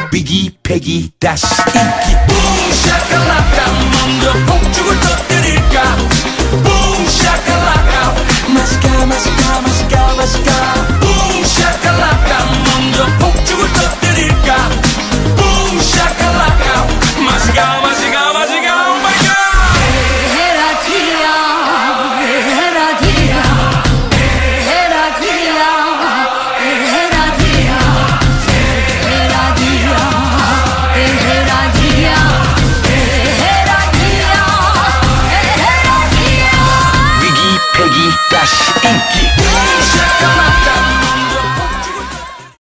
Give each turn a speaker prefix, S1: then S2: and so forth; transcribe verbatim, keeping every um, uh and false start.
S1: 비기 패기 다시 인기
S2: 붐 샤칼라카 먼저 폭죽을 터뜨릴까 붐 샤칼라카
S1: 마시카 마시카 마시카 마시카